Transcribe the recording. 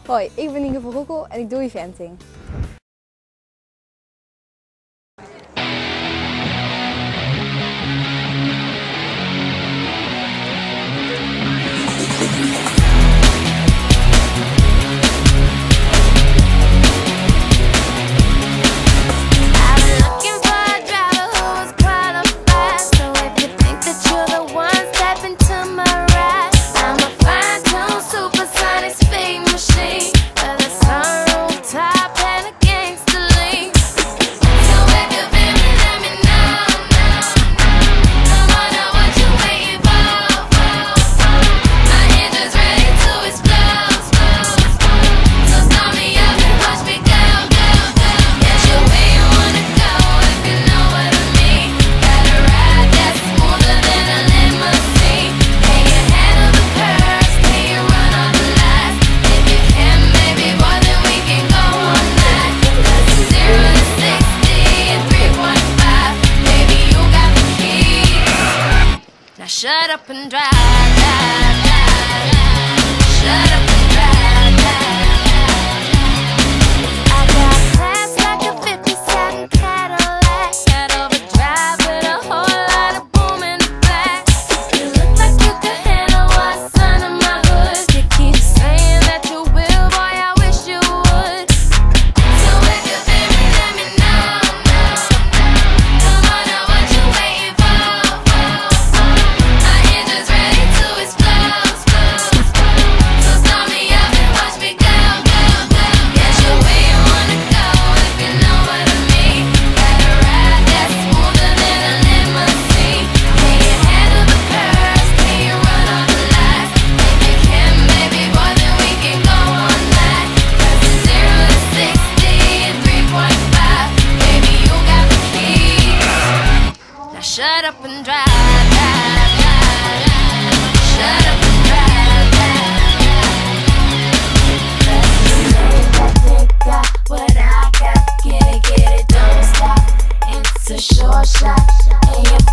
Hoi, ik ben Nienke van Rokkel en ik doe eventing. Shut up and drive, drive, drive, drive. Shut up and drive, drive, drive. I got class like a 57 Cadillac. Got overdrive with a whole lot of boom in the back. You look like you could handle what's under my hood. You keep saying that you will, boy, I wish you would. So if you feel me, let me know. Come on, now what you waiting for? Shut up and drive, drive, drive, drive. Shut up and drive, drive, drive. They got what I got. Get it, don't stop. It's a short shot. And